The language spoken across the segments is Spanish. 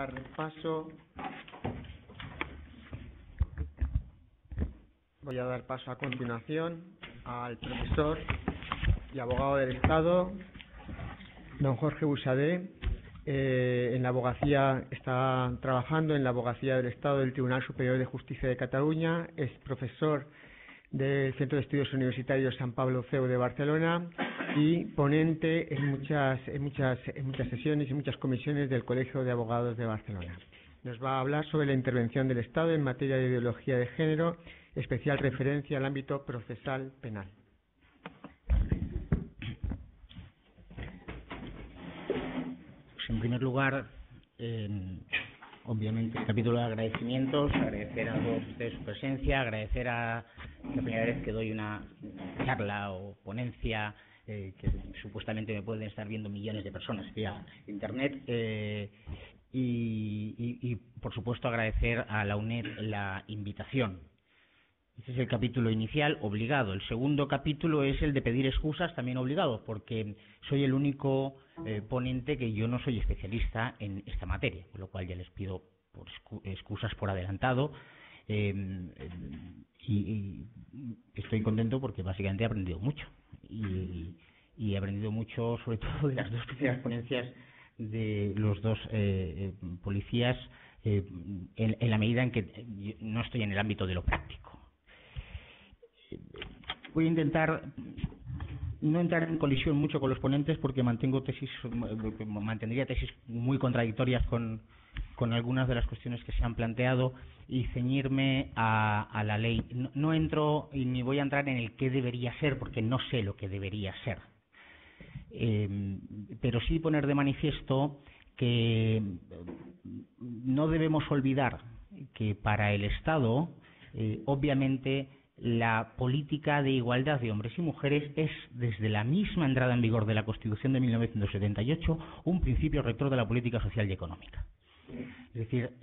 dar paso a continuación al profesor y abogado del Estado, don Jorge Buxadé. En la abogacía está trabajando en la abogacía del Estado del Tribunal Superior de Justicia de Cataluña. Es profesor del Centro de Estudios Universitarios San Pablo CEU de Barcelona y ponente en muchas sesiones y muchas comisiones del Colegio de Abogados de Barcelona. Nos va a hablar sobre la intervención del Estado en materia de ideología de género, especial referencia al ámbito procesal penal. Pues en primer lugar, obviamente, el capítulo de agradecimientos, agradecer a todos ustedes su presencia, agradecer a la primera vez que doy una charla o ponencia que supuestamente me pueden estar viendo millones de personas vía internet, y por supuesto agradecer a la UNED la invitación. Este es el capítulo inicial, obligado. El segundo capítulo es el de pedir excusas, también obligado, porque soy el único ponente que yo no soy especialista en esta materia, con lo cual ya les pido excusas por adelantado. Y estoy contento porque básicamente he aprendido mucho. Y he aprendido mucho, sobre todo, de las dos primeras ponencias de los dos policías, en la medida en que yo no estoy en el ámbito de lo práctico. Voy a intentar no entrar en colisión mucho con los ponentes porque mantendría tesis muy contradictorias con algunas de las cuestiones que se han planteado y ceñirme a la ley. No entro y ni voy a entrar en el qué debería ser porque no sé lo que debería ser. Pero sí poner de manifiesto que no debemos olvidar que para el Estado, obviamente, la política de igualdad de hombres y mujeres es, desde la misma entrada en vigor de la Constitución de 1978, un principio rector de la política social y económica. Es decir,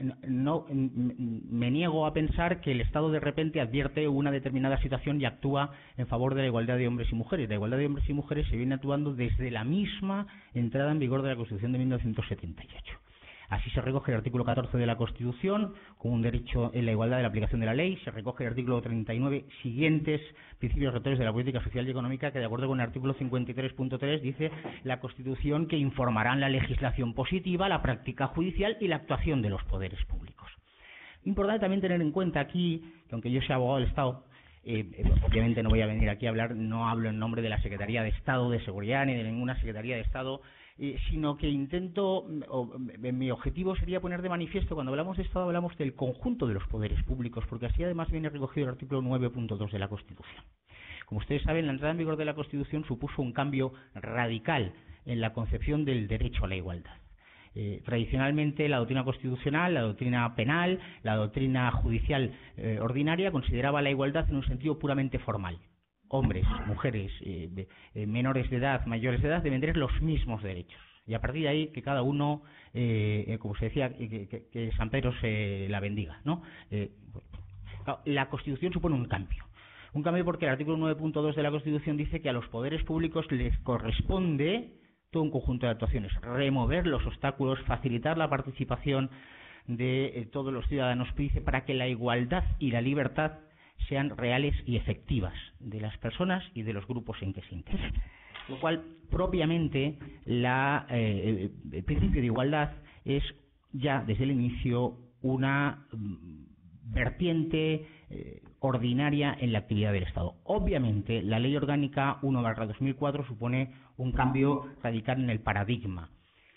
me niego a pensar que el Estado de repente advierte una determinada situación y actúa en favor de la igualdad de hombres y mujeres. La igualdad de hombres y mujeres se viene actuando desde la misma entrada en vigor de la Constitución de 1978. Así se recoge el artículo 14 de la Constitución como un derecho en la igualdad de la aplicación de la ley. Se recoge el artículo 39 siguientes principios rectores de la política social y económica, que de acuerdo con el artículo 53.3 dice la Constitución que informarán la legislación positiva, la práctica judicial y la actuación de los poderes públicos. Importante también tener en cuenta aquí que aunque yo sea abogado del Estado, obviamente no voy a venir aquí a hablar, no hablo en nombre de la Secretaría de Estado de Seguridad ni de ninguna Secretaría de Estado, sino que mi objetivo sería poner de manifiesto, cuando hablamos de Estado, hablamos del conjunto de los poderes públicos, porque así además viene recogido el artículo 9.2 de la Constitución. Como ustedes saben, la entrada en vigor de la Constitución supuso un cambio radical en la concepción del derecho a la igualdad. Tradicionalmente, la doctrina constitucional, la doctrina penal, la doctrina judicial ordinaria consideraba la igualdad en un sentido puramente formal. Hombres, mujeres, menores de edad, mayores de edad deben tener los mismos derechos. Y a partir de ahí, que cada uno, como se decía, que San Pedro se la bendiga, ¿no? La Constitución supone un cambio. Un cambio porque el artículo 9.2 de la Constitución dice que a los poderes públicos les corresponde todo un conjunto de actuaciones. Remover los obstáculos, facilitar la participación de todos los ciudadanos, para que la igualdad y la libertad sean reales y efectivas de las personas y de los grupos en que se integran. Lo cual, propiamente, el principio de igualdad es ya desde el inicio una vertiente ordinaria en la actividad del Estado. Obviamente, la Ley Orgánica 1/2004 supone un cambio radical en el paradigma.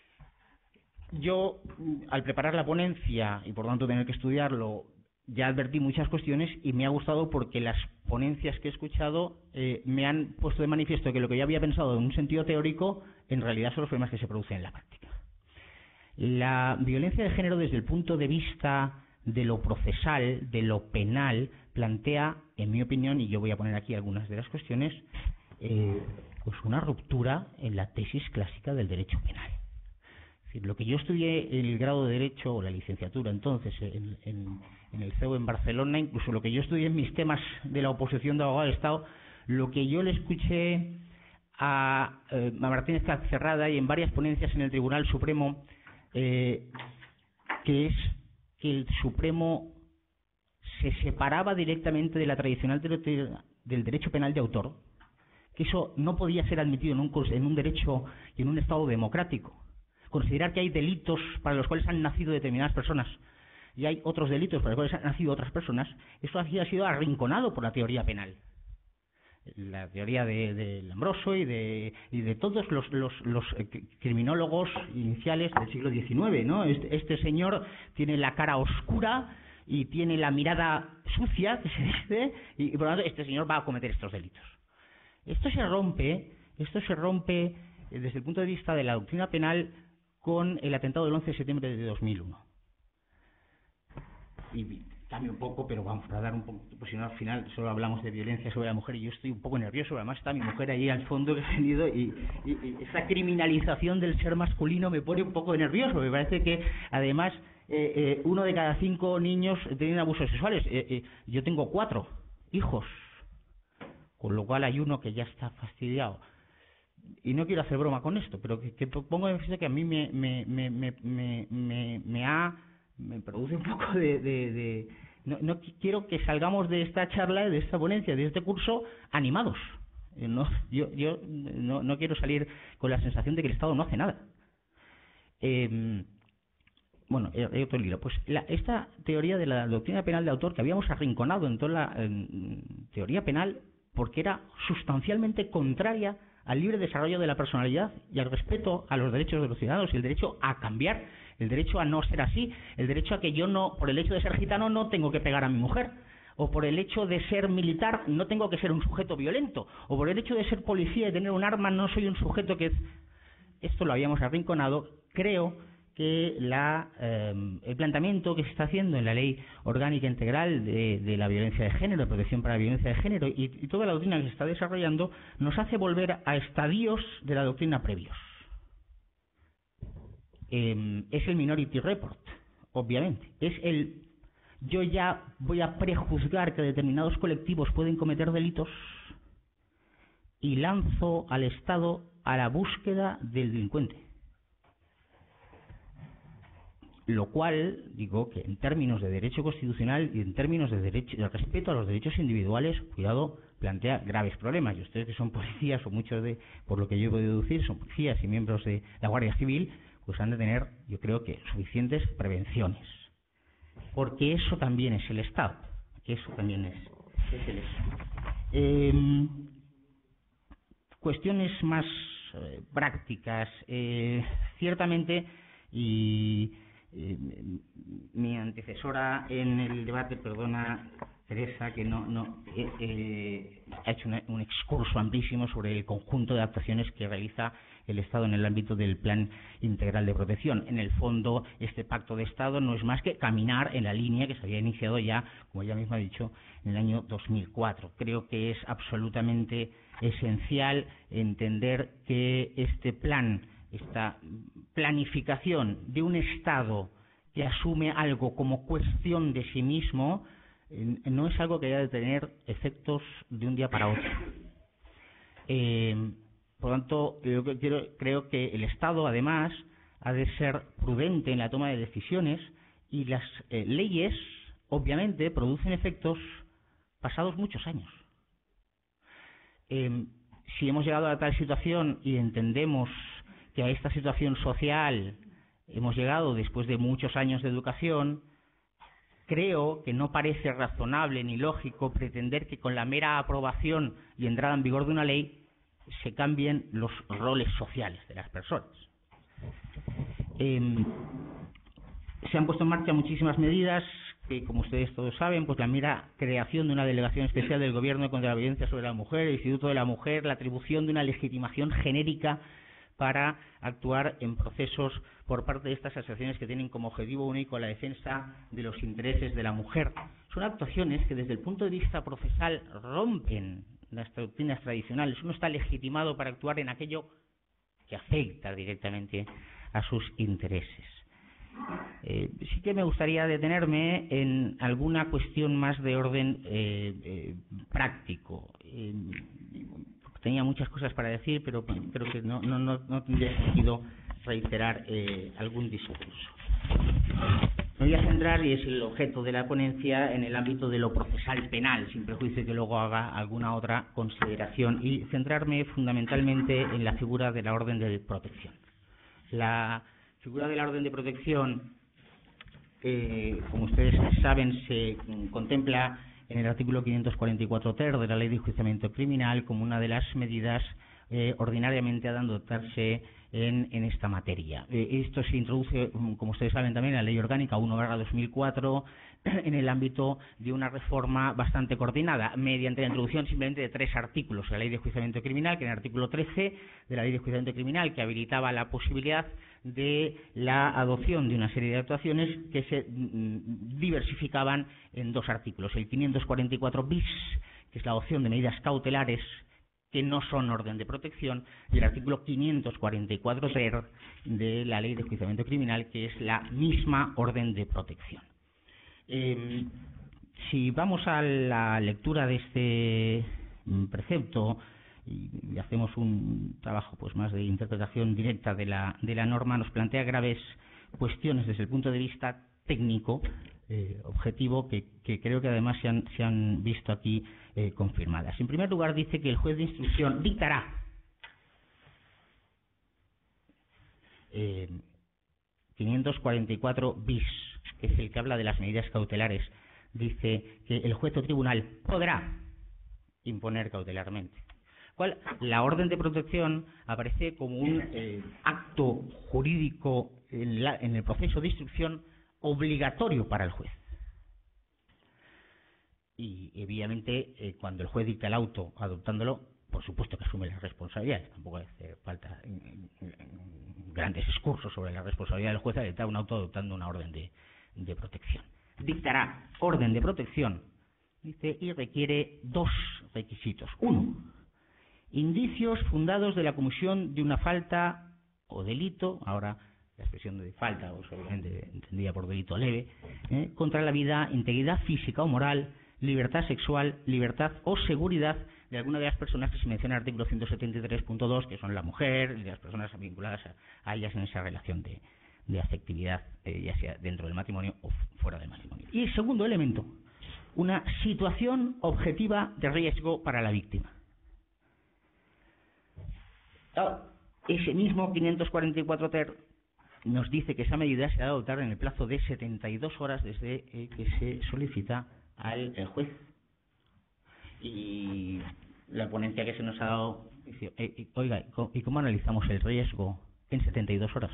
Yo, al preparar la ponencia y por tanto tener que estudiarlo, ya advertí muchas cuestiones y me ha gustado porque las ponencias que he escuchado me han puesto de manifiesto que lo que yo había pensado en un sentido teórico en realidad son los problemas que se producen en la práctica. La violencia de género, desde el punto de vista de lo procesal, de lo penal, plantea, en mi opinión, y yo voy a poner aquí algunas de las cuestiones, pues una ruptura en la tesis clásica del derecho penal. Es decir, lo que yo estudié en el grado de Derecho, o la licenciatura entonces, en el CEU en Barcelona, incluso lo que yo estudié en mis temas de la oposición de abogado del Estado, lo que yo le escuché a Martínez Cerrada y en varias ponencias en el Tribunal Supremo, que es que el Supremo se separaba directamente de la tradicional del derecho penal de autor, que eso no podía ser admitido en un derecho y en un Estado democrático. Considerar que hay delitos para los cuales han nacido determinadas personas y hay otros delitos para los cuales han nacido otras personas, eso había sido arrinconado por la teoría penal. La teoría de Lombroso y de todos los criminólogos iniciales del siglo XIX, ¿no? Este señor tiene la cara oscura y tiene la mirada sucia, que se dice, y por lo tanto este señor va a cometer estos delitos. Esto se rompe desde el punto de vista de la doctrina penal con el atentado del 11 de septiembre de 2001. Y cambio un poco, pero vamos a dar un poco, pues si no al final solo hablamos de violencia sobre la mujer y yo estoy un poco nervioso, además está mi mujer ahí al fondo que he tenido y esa criminalización del ser masculino me pone un poco nervioso. Me parece que además 1 de cada 5 niños tienen abusos sexuales. Yo tengo 4 hijos, con lo cual hay uno que ya está fastidiado. Y no quiero hacer broma con esto, pero que pongo en vista que a mí me produce un poco no quiero que salgamos de esta charla, de esta ponencia, de este curso animados. Yo no quiero salir con la sensación de que el Estado no hace nada. Bueno, hay otro libro. Pues esta teoría de la doctrina penal de autor que habíamos arrinconado en toda la teoría penal porque era sustancialmente contraria al libre desarrollo de la personalidad y al respeto a los derechos de los ciudadanos y el derecho a cambiar, el derecho a no ser así, el derecho a que yo no, por el hecho de ser gitano, no tengo que pegar a mi mujer, o por el hecho de ser militar no tengo que ser un sujeto violento, o por el hecho de ser policía y tener un arma no soy un sujeto que... Esto lo habíamos arrinconado. Creo que el planteamiento que se está haciendo en la Ley Orgánica Integral de la Violencia de Género, de Protección para la Violencia de Género y toda la doctrina que se está desarrollando nos hace volver a estadios de la doctrina previos. Es el Minority Report, obviamente. Es yo ya voy a prejuzgar que determinados colectivos pueden cometer delitos y lanzo al Estado a la búsqueda del delincuente. Lo cual, digo, que en términos de derecho constitucional y en términos de respeto a los derechos individuales, cuidado, plantea graves problemas. Y ustedes que son policías, o muchos por lo que yo he podido deducir, son policías y miembros de la Guardia Civil, pues han de tener, yo creo que, suficientes prevenciones. Porque eso también es el Estado. Eso también es el Estado. Cuestiones más prácticas. Ciertamente, y mi antecesora en el debate, perdona Teresa, que ha hecho un excurso amplísimo sobre el conjunto de actuaciones que realiza el Estado en el ámbito del Plan Integral de Protección. En el fondo, este pacto de Estado no es más que caminar en la línea que se había iniciado ya, como ella misma ha dicho, en el año 2004. Creo que es absolutamente esencial entender que este plan, esta planificación de un Estado que asume algo como cuestión de sí mismo, no es algo que haya de tener efectos de un día para otro. Por lo tanto, creo que el Estado, además, ha de ser prudente en la toma de decisiones y las leyes, obviamente, producen efectos pasados muchos años. Si hemos llegado a tal situación y entendemos que a esta situación social hemos llegado después de muchos años de educación, creo que no parece razonable ni lógico pretender que con la mera aprobación y entrada en vigor de una ley se cambien los roles sociales de las personas. Se han puesto en marcha muchísimas medidas que, como ustedes todos saben, pues la mera creación de una delegación especial del Gobierno contra la violencia sobre la mujer, el Instituto de la Mujer, la atribución de una legitimación genérica para actuar en procesos por parte de estas asociaciones que tienen como objetivo único la defensa de los intereses de la mujer. Son actuaciones que desde el punto de vista procesal rompen las doctrinas tradicionales. Uno está legitimado para actuar en aquello que afecta directamente a sus intereses. Sí que me gustaría detenerme en alguna cuestión más de orden práctico. Tenía muchas cosas para decir, pero creo que no tendría sentido reiterar algún discurso. Me voy a centrar, y es el objeto de la ponencia, en el ámbito de lo procesal penal, sin prejuicio que luego haga alguna otra consideración, y centrarme fundamentalmente en la figura de la orden de protección. La figura de la orden de protección, como ustedes saben, se contempla en el artículo 544 ter de la Ley de Enjuiciamiento Criminal como una de las medidas ordinariamente a adoptarse en esta materia. Esto se introduce, como ustedes saben, también en la Ley Orgánica 1/2004 en el ámbito de una reforma bastante coordinada, mediante la introducción simplemente de 3 artículos de la Ley de Enjuiciamiento Criminal, que en el artículo 13 de la Ley de Enjuiciamiento Criminal, que habilitaba la posibilidad de la adopción de una serie de actuaciones que se diversificaban en 2 artículos. El 544 bis, que es la adopción de medidas cautelares que no son orden de protección, y el artículo 544 ter de la Ley de Enjuiciamiento Criminal, que es la misma orden de protección. Si vamos a la lectura de este precepto y hacemos un trabajo pues más de interpretación directa de la norma, nos plantea graves cuestiones desde el punto de vista técnico, objetivo, que creo que además se han visto aquí confirmadas. En primer lugar, dice que el juez de instrucción dictará 544 bis, que es el que habla de las medidas cautelares, dice que el juez o tribunal podrá imponer cautelarmente. La orden de protección aparece como un acto jurídico en el proceso de instrucción obligatorio para el juez. Y obviamente cuando el juez dicta el auto adoptándolo, por supuesto que asume las responsabilidades. Tampoco hace falta grandes discursos sobre la responsabilidad del juez al dictar un auto adoptando una orden de protección. Dictará orden de protección, dice, y requiere 2 requisitos. 1. Indicios fundados de la comisión de una falta o delito, ahora la expresión de falta, o seguramente entendida por delito leve, contra la vida, integridad física o moral, libertad sexual, libertad o seguridad de alguna de las personas que se menciona en el artículo 173.2, que son la mujer y las personas vinculadas a ellas en esa relación de afectividad, ya sea dentro del matrimonio o fuera del matrimonio. Y el segundo elemento, una situación objetiva de riesgo para la víctima. Ese mismo 544 ter nos dice que esa medida se ha de adoptar en el plazo de 72 horas desde que se solicita al juez. Y la ponencia que se nos ha dado dice, oiga, ¿y cómo analizamos el riesgo en 72 horas?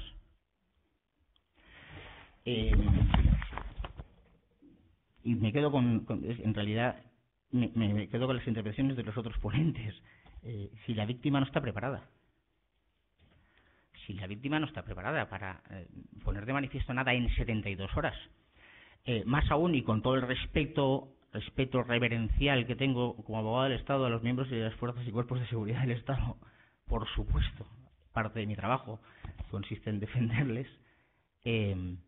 Y me quedo en realidad, me quedo con las intervenciones de los otros ponentes. Si la víctima no está preparada. Si la víctima no está preparada para poner de manifiesto nada en 72 horas, más aún, y con todo el respeto reverencial que tengo como abogado del Estado a los miembros de las fuerzas y cuerpos de seguridad del Estado, por supuesto, parte de mi trabajo consiste en defenderles, en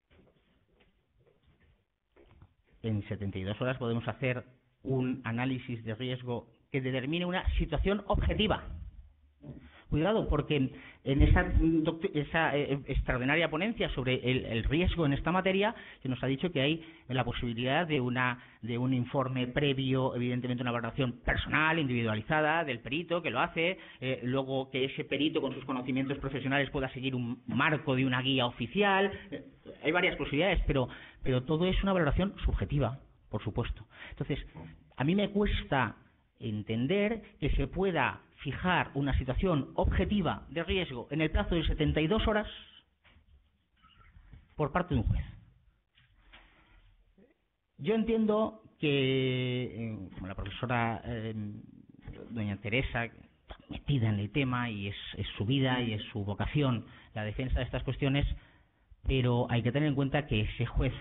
72 horas podemos hacer un análisis de riesgo que determine una situación objetiva. Cuidado, porque en esa extraordinaria ponencia sobre el riesgo en esta materia se nos ha dicho que hay la posibilidad de un informe previo, evidentemente una valoración personal, individualizada del perito que lo hace, luego que ese perito con sus conocimientos profesionales pueda seguir un marco de una guía oficial. Hay varias posibilidades, pero todo es una valoración subjetiva, por supuesto. Entonces, a mí me cuesta entender que se pueda fijar una situación objetiva de riesgo en el plazo de 72 horas por parte de un juez. Yo entiendo que, como la profesora doña Teresa, metida en el tema, y es su vida y es su vocación la defensa de estas cuestiones, pero hay que tener en cuenta que ese juez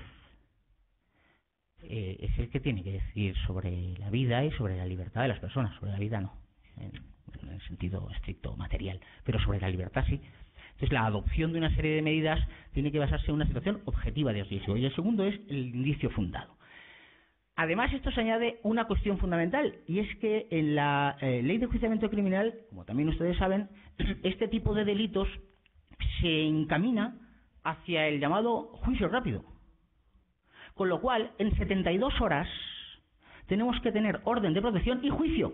es el que tiene que decidir sobre la vida y sobre la libertad de las personas. Sobre la vida no, en el sentido estricto material, pero sobre la libertad sí. Entonces, la adopción de una serie de medidas tiene que basarse en una situación objetiva de riesgo, y el segundo es el indicio fundado. Además, esto se añade una cuestión fundamental, y es que en la Ley de Enjuiciamiento Criminal, como también ustedes saben, este tipo de delitos se encamina hacia el llamado juicio rápido. Con lo cual, en 72 horas tenemos que tener orden de protección y juicio.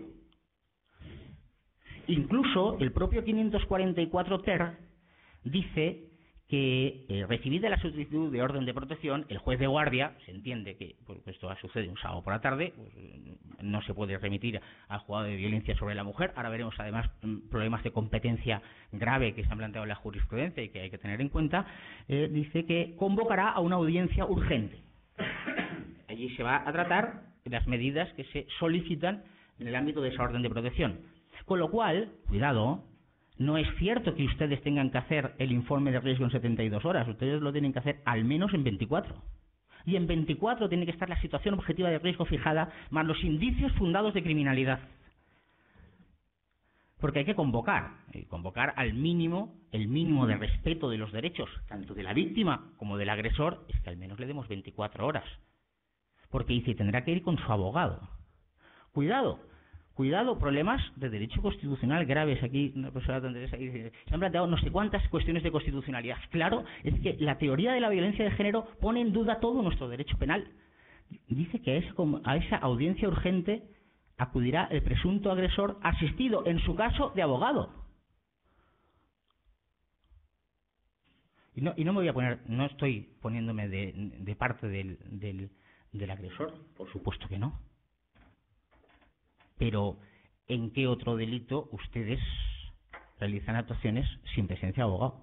Incluso el propio 544 ter dice que recibida la solicitud de orden de protección, el juez de guardia, se entiende que pues, esto sucede un sábado por la tarde, pues, no se puede remitir al juzgado de violencia sobre la mujer. Ahora veremos además problemas de competencia grave que se han planteado en la jurisprudencia y que hay que tener en cuenta. Dice que convocará a una audiencia urgente. Allí se va a tratar las medidas que se solicitan en el ámbito de esa orden de protección. Con lo cual, cuidado, no es cierto que ustedes tengan que hacer el informe de riesgo en 72 horas, ustedes lo tienen que hacer al menos en 24. Y en 24 tiene que estar la situación objetiva de riesgo fijada, más los indicios fundados de criminalidad. Porque hay que convocar al mínimo, el mínimo de respeto de los derechos, tanto de la víctima como del agresor, es que al menos le demos 24 horas. Porque dice, tendrá que ir con su abogado. Cuidado, problemas de derecho constitucional graves. Aquí una persona dice, se han planteado no sé cuántas cuestiones de constitucionalidad. Claro, es que la teoría de la violencia de género pone en duda todo nuestro derecho penal. Dice que a esa audiencia urgente acudirá el presunto agresor asistido, en su caso, de abogado. Y no me voy a poner, no estoy poniéndome de parte del agresor, por supuesto que no. Pero, ¿en qué otro delito ustedes realizan actuaciones sin presencia de abogado?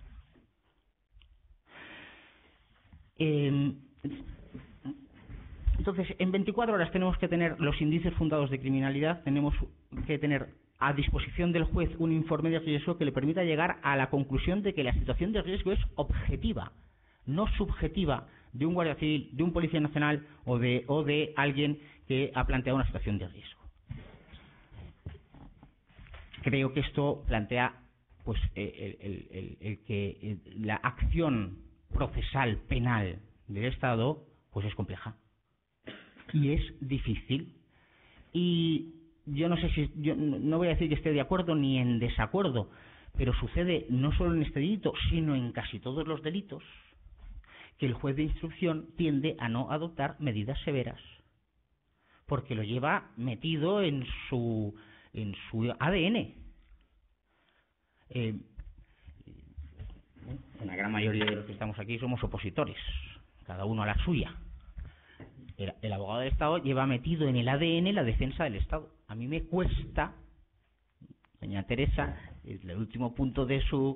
Entonces, en 24 horas tenemos que tener los indicios fundados de criminalidad, tenemos que tener a disposición del juez un informe de riesgo que le permita llegar a la conclusión de que la situación de riesgo es objetiva, no subjetiva, de un guardia civil, de un policía nacional o de alguien que ha planteado una situación de riesgo. Creo que esto plantea pues el que la acción procesal penal del Estado pues es compleja y es difícil. Y yo no sé si, yo no voy a decir que esté de acuerdo ni en desacuerdo, pero sucede no solo en este delito, sino en casi todos los delitos, que el juez de instrucción tiende a no adoptar medidas severas, porque lo lleva metido en su ADN. La gran mayoría de los que estamos aquí somos opositores, cada uno a la suya. El abogado del Estado lleva metido en el ADN la defensa del Estado. A mí me cuesta, doña Teresa, el último punto de su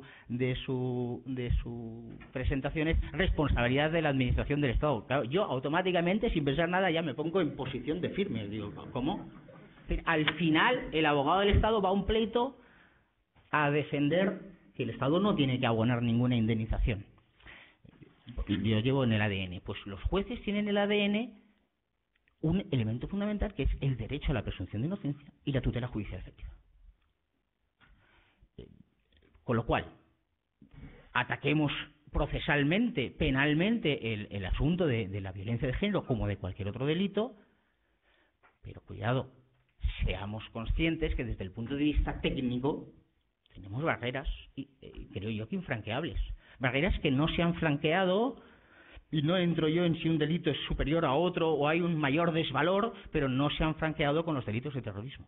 presentación es responsabilidad de la administración del Estado. Claro, yo automáticamente, sin pensar nada, ya me pongo en posición de firme. Digo, ¿cómo? Al final, el abogado del Estado va a un pleito a defender que el Estado no tiene que abonar ninguna indemnización. Yo llevo en el ADN. Pues los jueces tienen en el ADN un elemento fundamental que es el derecho a la presunción de inocencia y la tutela judicial efectiva. Con lo cual, ataquemos procesalmente, penalmente, el asunto de la violencia de género como de cualquier otro delito, pero cuidado, seamos conscientes que desde el punto de vista técnico tenemos barreras, y creo yo que infranqueables. Barreras que no se han flanqueado, y no entro yo en si un delito es superior a otro o hay un mayor desvalor, pero no se han franqueado con los delitos de terrorismo.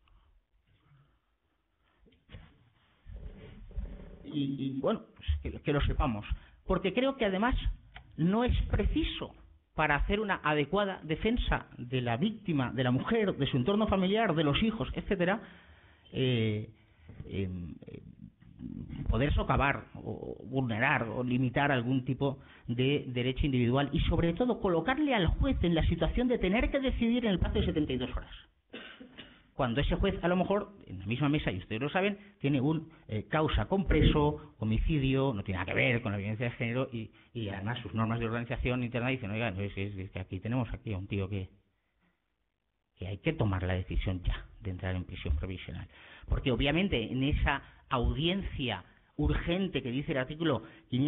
Y bueno, pues que lo sepamos. Porque creo que además no es preciso, para hacer una adecuada defensa de la víctima, de la mujer, de su entorno familiar, de los hijos, etcétera, poder socavar o vulnerar o limitar algún tipo de derecho individual y sobre todo colocarle al juez en la situación de tener que decidir en el plazo de 72 horas. Cuando ese juez, a lo mejor, en la misma mesa, y ustedes lo saben, tiene un causa con preso, homicidio, no tiene nada que ver con la violencia de género y además sus normas de organización interna dicen, oiga, es que aquí tenemos a un tío que hay que tomar la decisión ya de entrar en prisión provisional. Porque obviamente en esa audiencia urgente que dice el artículo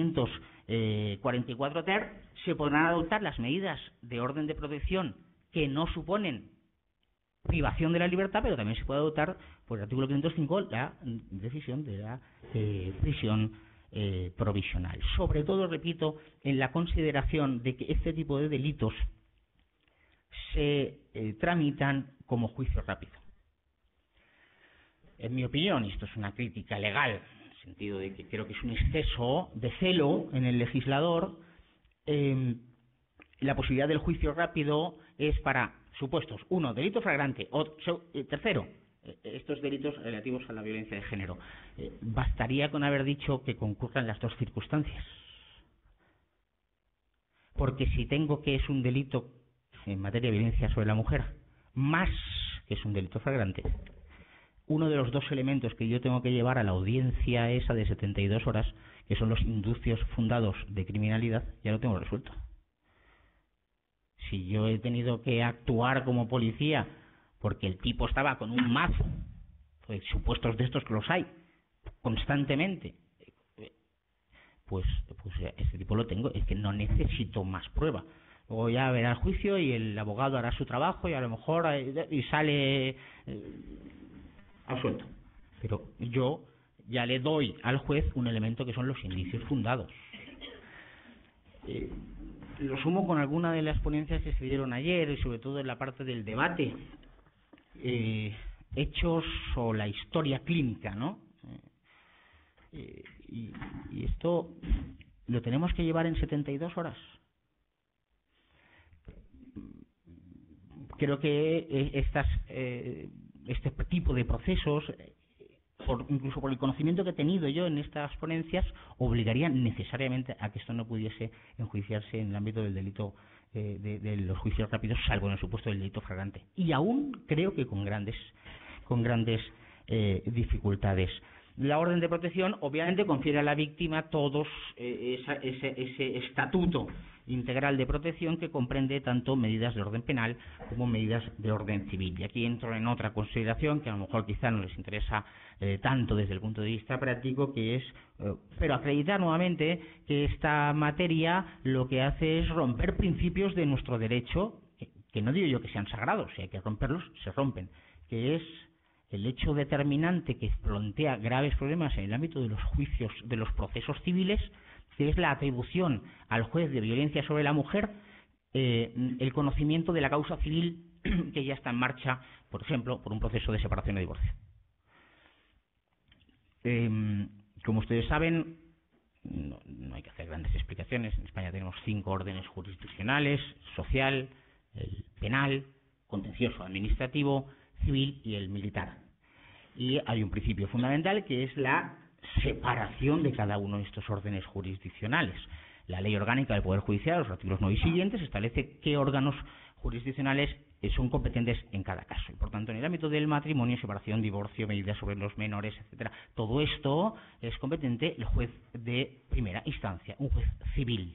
544 ter, se podrán adoptar las medidas de orden de protección que no suponen privación de la libertad, pero también se puede adoptar por el artículo 505 la decisión de la prisión provisional. Sobre todo, repito, en la consideración de que este tipo de delitos se tramitan como juicio rápido. En mi opinión, y esto es una crítica legal, en el sentido de que creo que es un exceso de celo en el legislador, la posibilidad del juicio rápido es para supuestos: uno, delito flagrante, o tercero, estos delitos relativos a la violencia de género. Bastaría con haber dicho que concurran las dos circunstancias. Porque si tengo que es un delito en materia de violencia sobre la mujer, más que es un delito flagrante, uno de los dos elementos que yo tengo que llevar a la audiencia esa de 72 horas, que son los indicios fundados de criminalidad, ya lo tengo resuelto. Si yo he tenido que actuar como policía porque el tipo estaba con un mazo, pues supuestos de estos que los hay constantemente, pues ese tipo lo tengo, es que no necesito más prueba. Luego ya verá el juicio y el abogado hará su trabajo y a lo mejor y sale absuelto. Pero yo ya le doy al juez un elemento que son los indicios fundados. Lo sumo con alguna de las ponencias que se dieron ayer y sobre todo en la parte del debate, hechos o la historia clínica, ¿no? Y esto lo tenemos que llevar en 72 horas. Creo que este tipo de procesos, incluso por el conocimiento que he tenido yo en estas ponencias, obligarían necesariamente a que esto no pudiese enjuiciarse en el ámbito del delito de los juicios rápidos, salvo en el supuesto del delito flagrante. Y aún creo que con grandes dificultades. La orden de protección obviamente confiere a la víctima todos ese estatuto integral de protección que comprende tanto medidas de orden penal como medidas de orden civil. Y aquí entro en otra consideración que a lo mejor quizá no les interesa tanto desde el punto de vista práctico, que es, pero acreditar nuevamente que esta materia lo que hace es romper principios de nuestro derecho, que no digo yo que sean sagrados, si hay que romperlos, se rompen, que es el hecho determinante que plantea graves problemas en el ámbito de los juicios, de los procesos civiles, que es la atribución al juez de violencia sobre la mujer el conocimiento de la causa civil que ya está en marcha, por ejemplo, por un proceso de separación o divorcio. Como ustedes saben, no hay que hacer grandes explicaciones. En España tenemos 5 órdenes jurisdiccionales: social, el penal, contencioso administrativo, civil y el militar. Y hay un principio fundamental que es la separación de cada uno de estos órdenes jurisdiccionales. La Ley Orgánica del Poder Judicial, los artículos 9 y siguientes, establece qué órganos jurisdiccionales son competentes en cada caso. Y por tanto, en el ámbito del matrimonio, separación, divorcio, medidas sobre los menores, etcétera, todo esto es competente el juez de primera instancia, un juez civil.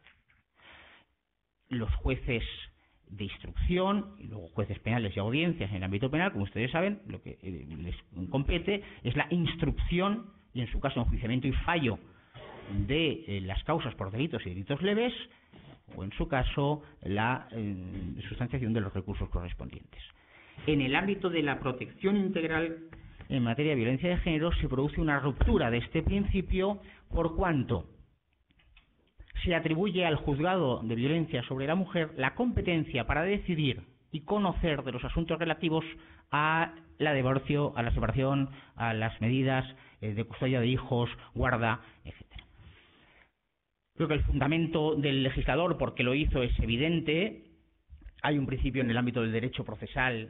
Los jueces de instrucción y luego jueces penales y audiencias en el ámbito penal, como ustedes saben, lo que les compete es la instrucción y, en su caso, enjuiciamiento y fallo de las causas por delitos y delitos leves, o en su caso la sustanciación de los recursos correspondientes. En el ámbito de la protección integral en materia de violencia de género se produce una ruptura de este principio, por cuanto se atribuye al juzgado de violencia sobre la mujer la competencia para decidir y conocer de los asuntos relativos a la divorcio, a la separación, a las medidas de custodia de hijos, guarda, etcétera. Creo que el fundamento del legislador, porque lo hizo, es evidente. Hay un principio en el ámbito del derecho procesal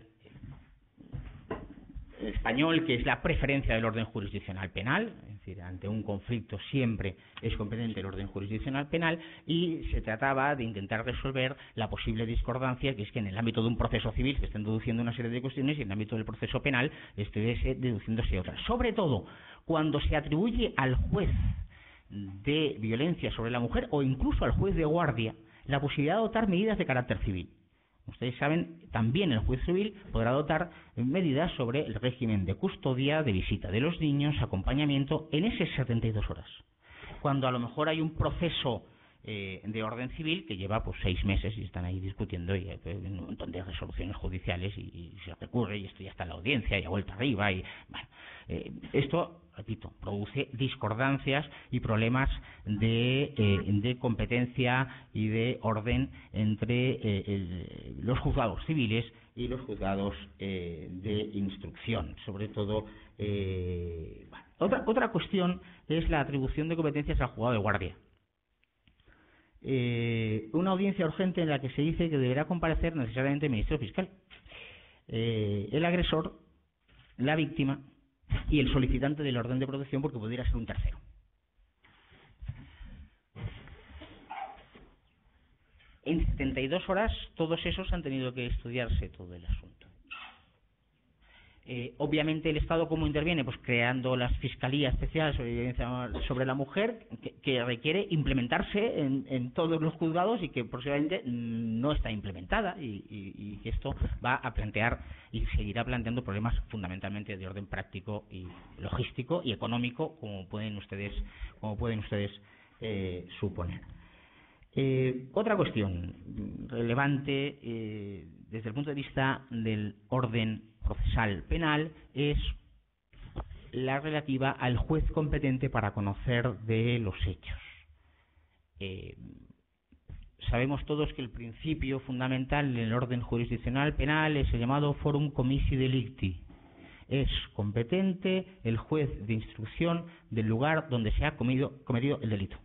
español que es la preferencia del orden jurisdiccional penal, es decir, ante un conflicto siempre es competente el orden jurisdiccional penal, y se trataba de intentar resolver la posible discordancia, que es que en el ámbito de un proceso civil se estén deduciendo una serie de cuestiones y en el ámbito del proceso penal estuviese deduciéndose otras. Sobre todo cuando se atribuye al juez de violencia sobre la mujer o incluso al juez de guardia la posibilidad de adoptar medidas de carácter civil. Ustedes saben, también el juez civil podrá adoptar medidas sobre el régimen de custodia, de visita de los niños, acompañamiento en esas 72 horas. Cuando a lo mejor hay un proceso de orden civil que lleva pues 6 meses y están ahí discutiendo y hay un montón de resoluciones judiciales y se recurre y esto ya está en la audiencia y ha vuelto arriba y bueno, esto, repito, produce discordancias y problemas de competencia y de orden entre los juzgados civiles y los juzgados de instrucción, sobre todo. Otra cuestión es la atribución de competencias al juzgado de guardia. Una audiencia urgente en la que se dice que deberá comparecer necesariamente el Ministerio Fiscal, el agresor, la víctima y el solicitante del orden de protección, porque pudiera ser un tercero. En 72 horas todos esos han tenido que estudiarse todo el asunto. Obviamente el Estado, ¿cómo interviene? Pues creando las fiscalías especiales sobre violencia sobre la mujer, que requiere implementarse en todos los juzgados y que posiblemente no está implementada y que esto va a plantear y seguirá planteando problemas fundamentalmente de orden práctico y logístico y económico, como pueden ustedes suponer. Otra cuestión relevante desde el punto de vista del orden procesal penal es la relativa al juez competente para conocer de los hechos. Sabemos todos que el principio fundamental en el orden jurisdiccional penal es el llamado forum comissi delicti. Es competente el juez de instrucción del lugar donde se ha cometido el delito.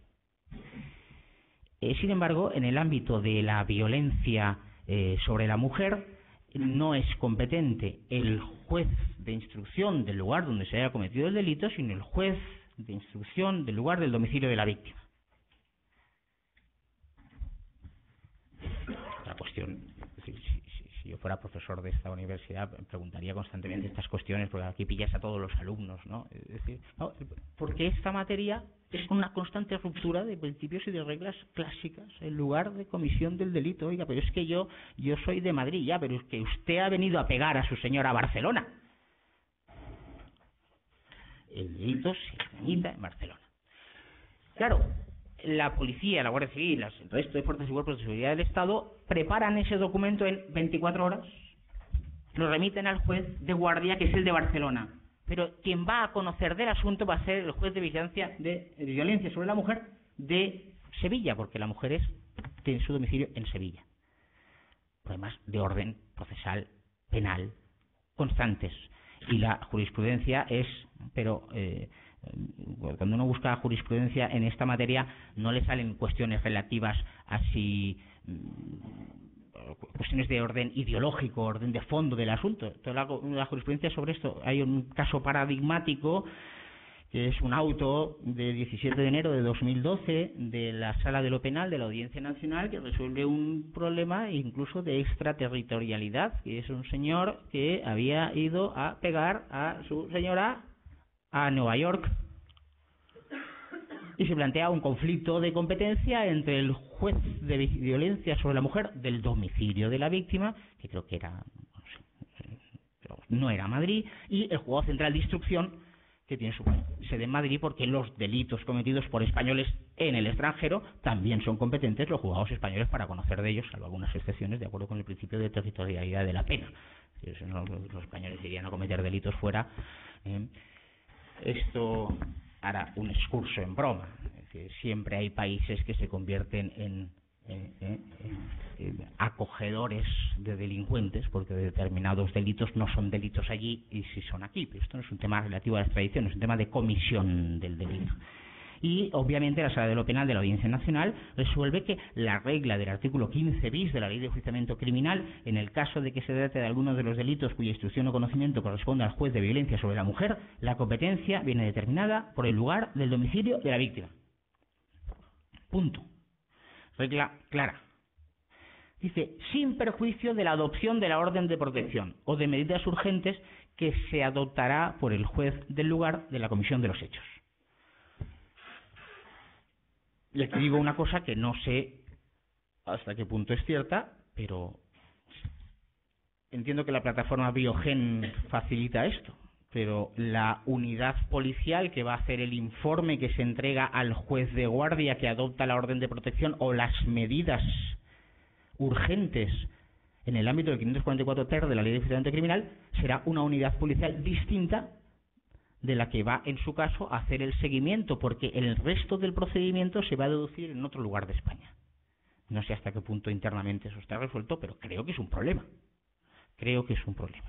Sin embargo, en el ámbito de la violencia sobre la mujer, no es competente el juez de instrucción del lugar donde se haya cometido el delito, sino el juez de instrucción del lugar del domicilio de la víctima. Otra cuestión, si yo fuera profesor de esta universidad, me preguntaría constantemente estas cuestiones, porque aquí pillas a todos los alumnos, ¿no? Es decir, ¿no? Porque esta materia es una constante ruptura de principios y de reglas clásicas en lugar de comisión del delito. Oiga, pero es que yo soy de Madrid, ya, pero es que usted ha venido a pegar a su señora a Barcelona. El delito se tramita en Barcelona. Claro, la policía, la Guardia Civil, el resto de fuerzas y cuerpos de seguridad del Estado preparan ese documento en 24 horas, lo remiten al juez de guardia, que es el de Barcelona. Pero quien va a conocer del asunto va a ser el juez de violencia sobre la mujer de Sevilla, porque la mujer tiene su domicilio en Sevilla. Problemas de orden procesal, penal, constantes. Y la jurisprudencia cuando uno busca jurisprudencia en esta materia, no le salen cuestiones relativas a cuestiones de orden ideológico, orden de fondo del asunto. Toda la jurisprudencia sobre esto, hay un caso paradigmático que es un auto de 17 de enero de 2012 de la Sala de lo Penal de la Audiencia Nacional que resuelve un problema incluso de extraterritorialidad, que es un señor que había ido a pegar a su señora a Nueva York. Y se plantea un conflicto de competencia entre el juez de violencia sobre la mujer del domicilio de la víctima, que creo que era, no era Madrid, y el juzgado central de instrucción, que tiene su sede en Madrid, porque los delitos cometidos por españoles en el extranjero también son competentes los españoles para conocer de ellos, salvo algunas excepciones, de acuerdo con el principio de territorialidad de la pena. Si no, los españoles irían a cometer delitos fuera. Esto hará un excurso en broma. Es decir, siempre hay países que se convierten en acogedores de delincuentes, porque determinados delitos no son delitos allí y sí son aquí. Pero esto no es un tema relativo a las tradiciones, es un tema de comisión del delito. Y obviamente la Sala de lo Penal de la Audiencia Nacional resuelve que la regla del artículo 15 bis de la Ley de Enjuiciamiento Criminal, en el caso de que se trate de alguno de los delitos cuya instrucción o conocimiento corresponde al juez de violencia sobre la mujer, la competencia viene determinada por el lugar del domicilio de la víctima. Punto. Regla clara. Dice, sin perjuicio de la adopción de la orden de protección o de medidas urgentes que se adoptará por el juez del lugar de la comisión de los hechos. Y aquí digo una cosa que no sé hasta qué punto es cierta, pero entiendo que la plataforma Biogen facilita esto. pero la unidad policial que va a hacer el informe que se entrega al juez de guardia que adopta la orden de protección o las medidas urgentes en el ámbito del 544 ter de la Ley de Enjuiciamiento Criminal será una unidad policial distinta de la que va, en su caso, a hacer el seguimiento, porque el resto del procedimiento se va a deducir en otro lugar de España. No sé hasta qué punto internamente eso está resuelto, pero creo que es un problema. Creo que es un problema.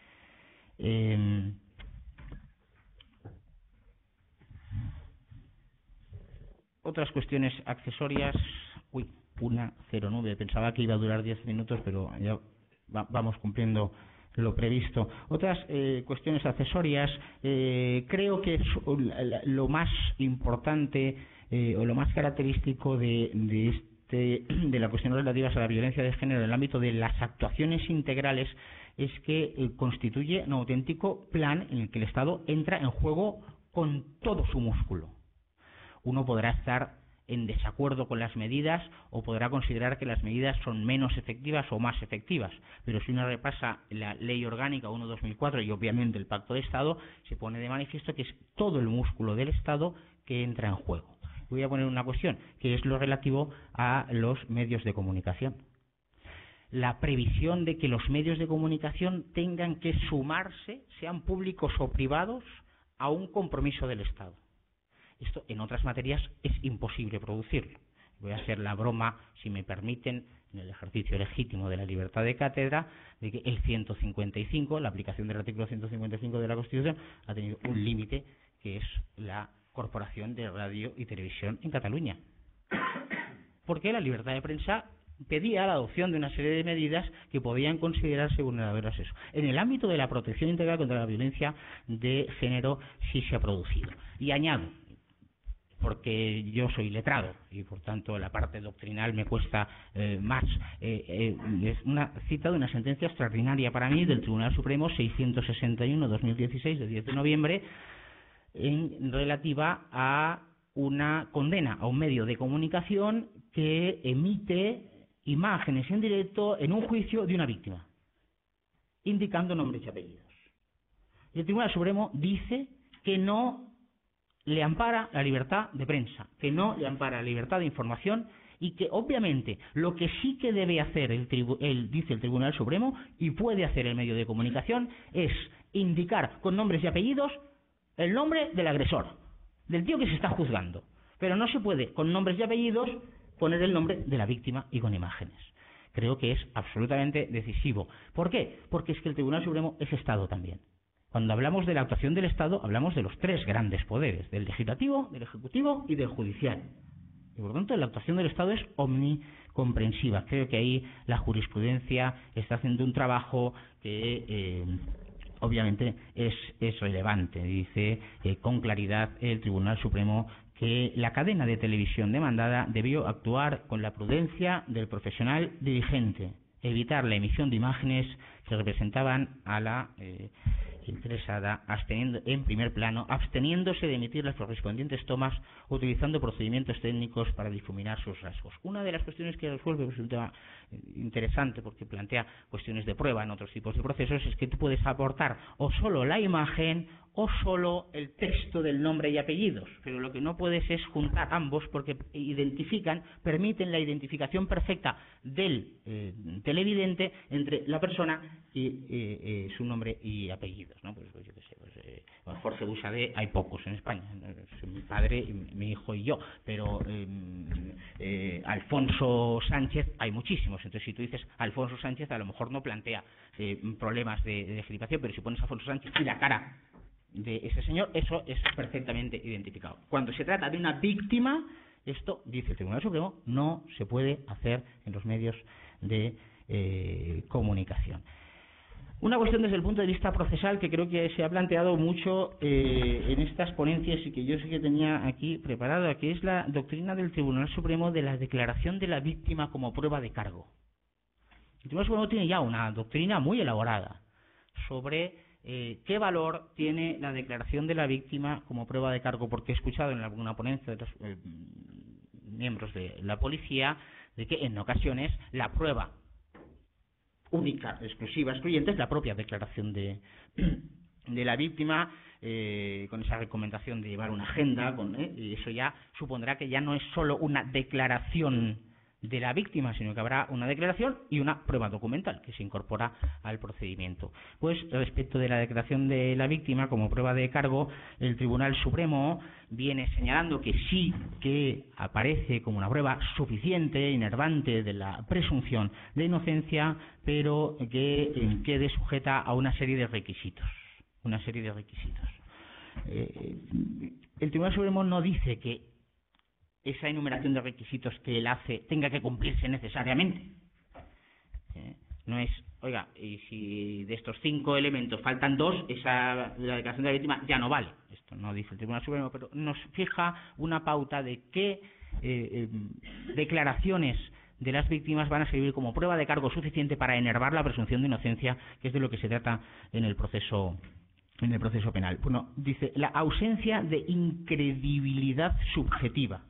Otras cuestiones accesorias. Uy, 1:09. Pensaba que iba a durar 10 minutos, pero ya vamos cumpliendo lo previsto. Otras cuestiones accesorias. Creo que lo más importante o lo más característico de la cuestión relativa a la violencia de género en el ámbito de las actuaciones integrales es que constituye un auténtico plan en el que el Estado entra en juego con todo su músculo. Uno podrá estar en desacuerdo con las medidas o podrá considerar que las medidas son menos efectivas o más efectivas, pero si uno repasa la Ley Orgánica 1/2004 y obviamente el Pacto de Estado, se pone de manifiesto que es todo el músculo del Estado que entra en juego. Voy a poner una cuestión, que es lo relativo a los medios de comunicación. La previsión de que los medios de comunicación tengan que sumarse, sean públicos o privados, a un compromiso del Estado. Esto en otras materias es imposible producirlo. Voy a hacer la broma, si me permiten, en el ejercicio legítimo de la libertad de cátedra, de que el 155, la aplicación del artículo 155 de la Constitución, ha tenido un límite, que es la Corporación de Radio y Televisión en Cataluña. Porque la libertad de prensa pedía la adopción de una serie de medidas que podían considerarse vulneradoras a eso. En el ámbito de la protección integral contra la violencia de género sí se ha producido. Y añado, porque yo soy letrado y por tanto la parte doctrinal me cuesta más. Es una cita de una sentencia extraordinaria para mí del Tribunal Supremo 661/2016 de 10 de noviembre relativa a una condena a un medio de comunicación que emite imágenes en directo en un juicio de una víctima, indicando nombres y apellidos. Y el Tribunal Supremo dice que no le ampara la libertad de prensa, que no le ampara la libertad de información y que obviamente lo que sí que debe hacer dice el Tribunal Supremo y puede hacer el medio de comunicación es indicar con nombres y apellidos el nombre del agresor, del tío que se está juzgando, pero no se puede con nombres y apellidos poner el nombre de la víctima y con imágenes. Creo que es absolutamente decisivo. ¿Por qué? Porque es que el Tribunal Supremo es Estado también. Cuando hablamos de la actuación del Estado, hablamos de los tres grandes poderes, del legislativo, del ejecutivo y del judicial. Y por lo tanto, la actuación del Estado es omnicomprensiva. Creo que ahí la jurisprudencia está haciendo un trabajo que obviamente es relevante. Dice con claridad el Tribunal Supremo que la cadena de televisión demandada debió actuar con la prudencia del profesional dirigente, evitar la emisión de imágenes que representaban a la interesada en primer plano, absteniéndose de emitir las correspondientes tomas, utilizando procedimientos técnicos para difuminar sus rasgos. Una de las cuestiones que resuelve, pues, un tema interesante porque plantea cuestiones de prueba en otros tipos de procesos, es que tú puedes aportar o solo la imagen o solo el texto del nombre y apellidos, pero lo que no puedes es juntar ambos porque permiten la identificación perfecta del televidente entre la persona y su nombre y apellidos, ¿no? Pues yo qué sé, Jorge Buxadé hay pocos en España, mi padre, mi hijo y yo, pero Alfonso Sánchez hay muchísimos. Entonces, si tú dices Alfonso Sánchez, a lo mejor no plantea problemas de legitimación, pero si pones Alfonso Sánchez y la cara de ese señor, eso es perfectamente identificado. Cuando se trata de una víctima, esto, dice el Tribunal Supremo, no se puede hacer en los medios de comunicación. Una cuestión desde el punto de vista procesal que creo que se ha planteado mucho en estas ponencias y que yo sí que tenía aquí preparada, que es la doctrina del Tribunal Supremo de la declaración de la víctima como prueba de cargo. El Tribunal Supremo tiene ya una doctrina muy elaborada sobre qué valor tiene la declaración de la víctima como prueba de cargo, porque he escuchado en alguna ponencia de los miembros de la policía de que en ocasiones la prueba única, exclusiva, excluyente es la propia declaración de de la víctima, con esa recomendación de llevar una agenda, y eso ya supondrá que ya no es solo una declaración de la víctima, sino que habrá una declaración y una prueba documental que se incorpora al procedimiento. Pues respecto de la declaración de la víctima como prueba de cargo, el Tribunal Supremo viene señalando que sí que aparece como una prueba suficiente, inervante de la presunción de inocencia, pero que quede sujeta a una serie de requisitos. El Tribunal Supremo no dice que esa enumeración de requisitos que él hace tenga que cumplirse necesariamente. No es, oiga, y si de estos 5 elementos faltan 2, la declaración de la víctima ya no vale. Esto no dice el Tribunal Supremo, pero nos fija una pauta de qué declaraciones de las víctimas van a servir como prueba de cargo suficiente para enervar la presunción de inocencia, que es de lo que se trata en el proceso penal. Bueno, dice, la ausencia de incredibilidad subjetiva.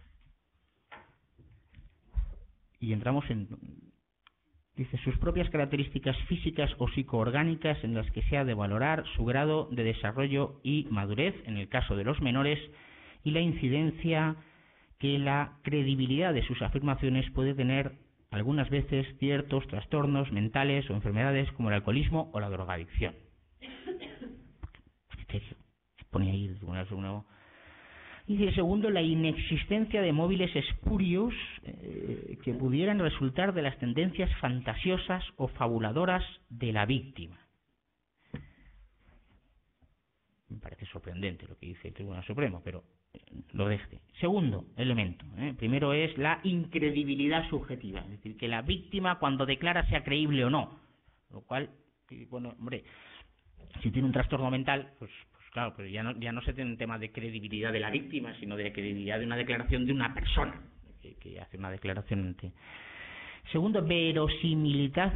Y entramos en, dice, sus propias características físicas o psicoorgánicas en las que se ha de valorar su grado de desarrollo y madurez en el caso de los menores, y la incidencia que la credibilidad de sus afirmaciones puede tener algunas veces ciertos trastornos mentales o enfermedades como el alcoholismo o la drogadicción. Se pone ahí el Tribunal Supremo. Y el segundo, la inexistencia de móviles espurios que pudieran resultar de las tendencias fantasiosas o fabuladoras de la víctima. Me parece sorprendente lo que dice el Tribunal Supremo, pero lo deje. Segundo elemento, primero es la incredibilidad subjetiva, es decir, que la víctima cuando declara sea creíble o no, lo cual, bueno, hombre, si tiene un trastorno mental, pues claro, pero ya no se tiene un tema de credibilidad de la víctima, sino de credibilidad de una declaración de una persona que hace una declaración ante. Segundo, verosimilitud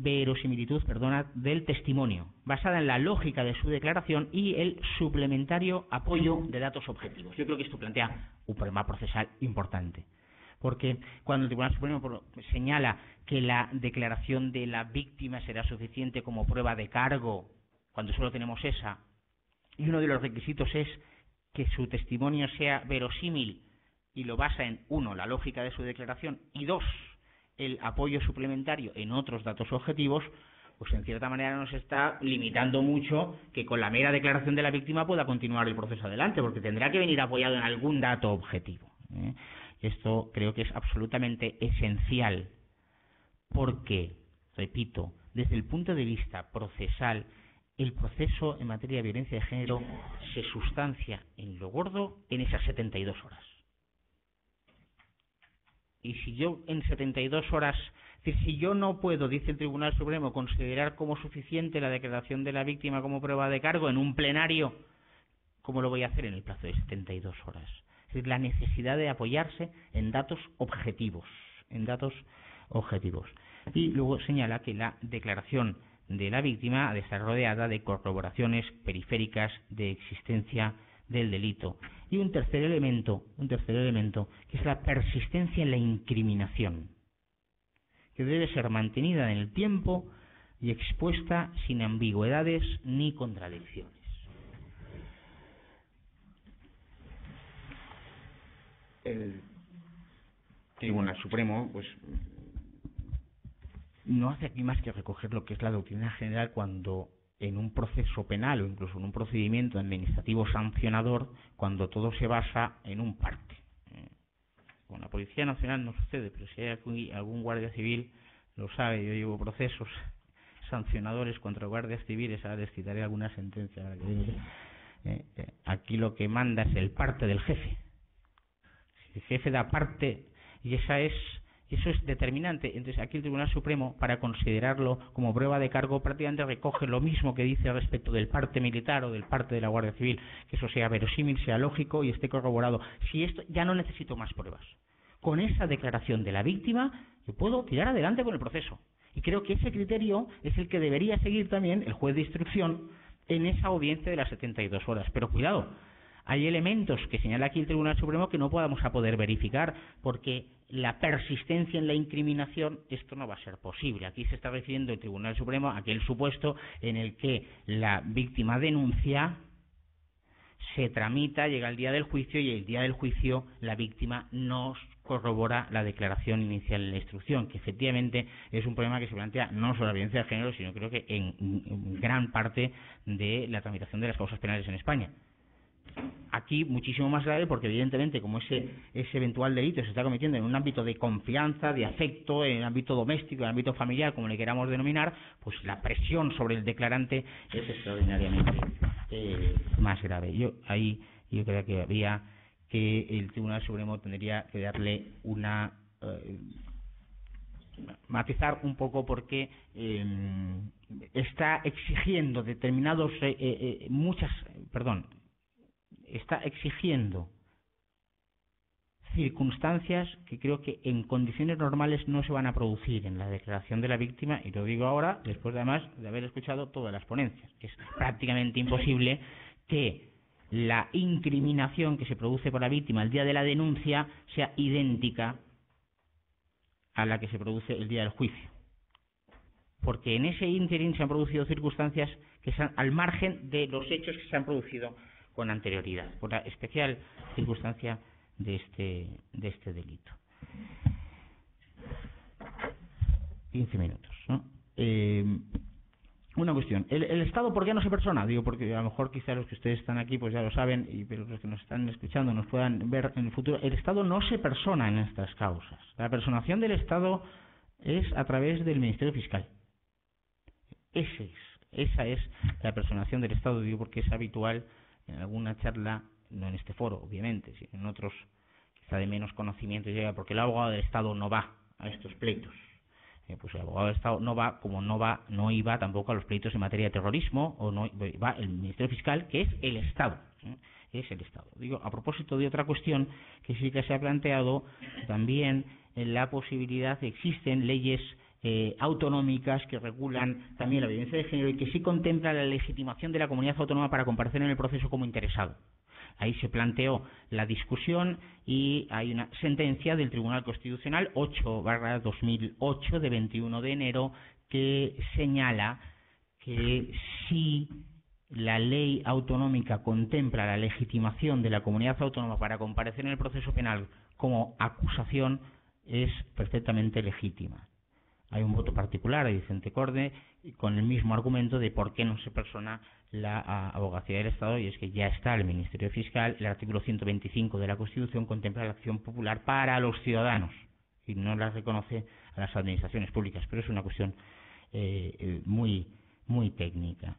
del testimonio, basada en la lógica de su declaración y el suplementario apoyo de datos objetivos. Yo creo que esto plantea un problema procesal importante, porque cuando el Tribunal Supremo señala que la declaración de la víctima será suficiente como prueba de cargo, cuando solo tenemos esa, y uno de los requisitos es que su testimonio sea verosímil y lo basa en, 1, la lógica de su declaración, y 2, el apoyo suplementario en otros datos objetivos, pues en cierta manera nos está limitando mucho que con la mera declaración de la víctima pueda continuar el proceso adelante, porque tendrá que venir apoyado en algún dato objetivo. Esto creo que es absolutamente esencial, porque, repito, desde el punto de vista procesal, el proceso en materia de violencia de género se sustancia en lo gordo en esas 72 horas. Y si yo en 72 horas, es decir, si yo no puedo, dice el Tribunal Supremo, considerar como suficiente la declaración de la víctima como prueba de cargo en un plenario, ¿cómo lo voy a hacer en el plazo de 72 horas? Es decir, la necesidad de apoyarse en datos objetivos, Y luego señala que la declaración de la víctima ha de estar rodeada de corroboraciones periféricas de existencia del delito. Y un tercer elemento, que es la persistencia en la incriminación, que debe ser mantenida en el tiempo y expuesta sin ambigüedades ni contradicciones. El Tribunal Supremo, pues, no hace aquí más que recoger lo que es la doctrina general cuando en un proceso penal o incluso en un procedimiento administrativo sancionador, cuando todo se basa en un parte. Con la Policía Nacional no sucede, pero si hay algún guardia civil, lo sabe. Yo llevo procesos sancionadores contra guardias civiles, ahora les citaré alguna sentencia. Aquí lo que manda es el parte del jefe. El jefe da parte y eso es determinante. Entonces aquí el Tribunal Supremo, para considerarlo como prueba de cargo, prácticamente recoge lo mismo que dice respecto del parte militar o del parte de la Guardia Civil, que eso sea verosímil, sea lógico y esté corroborado. Si esto, ya no necesito más pruebas. Con esa declaración de la víctima yo puedo tirar adelante con el proceso. Y creo que ese criterio es el que debería seguir también el juez de instrucción en esa audiencia de las 72 horas. Pero cuidado, hay elementos que señala aquí el Tribunal Supremo que no podamos a poder verificar, porque la persistencia en la incriminación, esto no va a ser posible. Aquí se está refiriendo el Tribunal Supremo a aquel supuesto en el que la víctima denuncia, se tramita, llega el día del juicio y el día del juicio la víctima no corrobora la declaración inicial en la instrucción, que efectivamente es un problema que se plantea no solo en la violencia de género, sino creo que en gran parte de la tramitación de las causas penales en España. Aquí muchísimo más grave porque evidentemente como ese eventual delito se está cometiendo en un ámbito de confianza, de afecto, en el ámbito doméstico, en el ámbito familiar, como le queramos denominar, pues la presión sobre el declarante es extraordinariamente más grave. Yo creo que habría que el Tribunal Supremo tendría que darle una matizar un poco porque está exigiendo determinados está exigiendo circunstancias que creo que en condiciones normales no se van a producir en la declaración de la víctima, y lo digo ahora después además de haber escuchado todas las ponencias. Es prácticamente imposible que la incriminación que se produce por la víctima el día de la denuncia sea idéntica a la que se produce el día del juicio, porque en ese ínterin se han producido circunstancias que están al margen de los hechos que se han producido con anterioridad, por la especial circunstancia de este delito. 15 minutos, ¿no? Una cuestión. ¿El Estado por qué no se persona? Digo, porque a lo mejor quizá los que ustedes están aquí pues ya lo saben, pero los que nos están escuchando nos puedan ver en el futuro. El Estado no se persona en estas causas. La personación del Estado es a través del Ministerio Fiscal. Esa es la personación del Estado, digo, porque es habitual en alguna charla, no en este foro, obviamente, sino en otros quizá de menos conocimiento, llega porque el abogado del Estado no va a estos pleitos. Pues el abogado del Estado no va, como no iba tampoco a los pleitos en materia de terrorismo, o no va el Ministerio Fiscal, que es el Estado. Es el Estado. Digo, a propósito de otra cuestión que sí que se ha planteado también, la posibilidad, existen leyes autonómicas que regulan también la violencia de género y que sí contemplan la legitimación de la comunidad autónoma para comparecer en el proceso como interesado. Ahí se planteó la discusión y hay una sentencia del Tribunal Constitucional 8/2008 de 21 de enero que señala que si la ley autonómica contempla la legitimación de la comunidad autónoma para comparecer en el proceso penal como acusación, es perfectamente legítima. Hay un voto particular de Vicente Corde con el mismo argumento de por qué no se persona la abogacía del Estado, y es que ya está el Ministerio Fiscal. El artículo 125 de la Constitución contempla la acción popular para los ciudadanos y no la reconoce a las administraciones públicas, pero es una cuestión muy técnica.